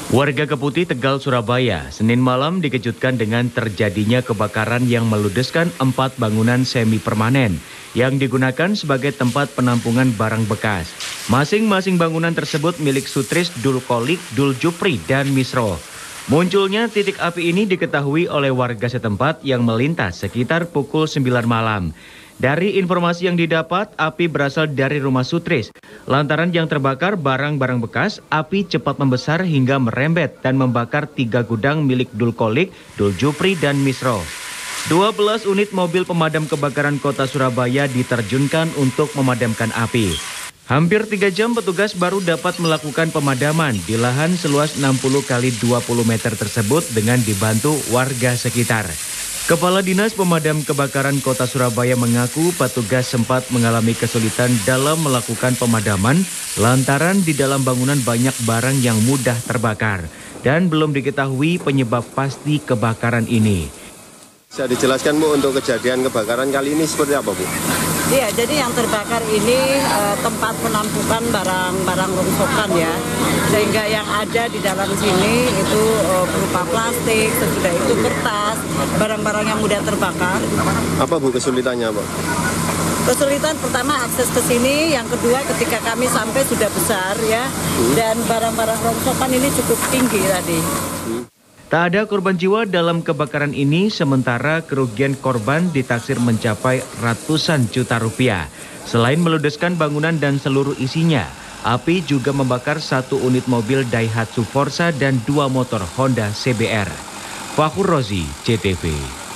Warga Keputih, Tegal, Surabaya, Senin malam dikejutkan dengan terjadinya kebakaran yang meludeskan 4 bangunan semi permanen yang digunakan sebagai tempat penampungan barang bekas. Masing-masing bangunan tersebut milik Sutris, Dul Kolik, Dul Jupri, dan Misro. Munculnya titik api ini diketahui oleh warga setempat yang melintas sekitar pukul 9 malam. Dari informasi yang didapat, api berasal dari rumah Sutris. Lantaran yang terbakar barang-barang bekas, api cepat membesar hingga merembet dan membakar 3 gudang milik Dul Kolik, Dul Jupri, dan Misro. 12 unit mobil pemadam kebakaran kota Surabaya diterjunkan untuk memadamkan api. Hampir 3 jam petugas baru dapat melakukan pemadaman di lahan seluas 60 x 20 meter tersebut dengan dibantu warga sekitar. Kepala Dinas Pemadam Kebakaran Kota Surabaya mengaku petugas sempat mengalami kesulitan dalam melakukan pemadaman lantaran di dalam bangunan banyak barang yang mudah terbakar dan belum diketahui penyebab pasti kebakaran ini. Bisa dijelaskan Bu untuk kejadian kebakaran kali ini seperti apa Bu? Iya, jadi yang terbakar ini tempat penampungan barang-barang rongsokan ya. Sehingga yang ada di dalam sini itu berupa plastik, sesudah itu kertas, barang-barang yang mudah terbakar. Apa Bu kesulitannya Pak? Kesulitan pertama akses ke sini, yang kedua ketika kami sampai sudah besar ya. Dan barang-barang rongsokan ini cukup tinggi tadi. Tak ada korban jiwa dalam kebakaran ini, sementara kerugian korban ditaksir mencapai ratusan juta rupiah. Selain meludeskan bangunan dan seluruh isinya, api juga membakar 1 unit mobil Daihatsu Forza dan 2 motor Honda CBR. Fakhur Rozi, CTV.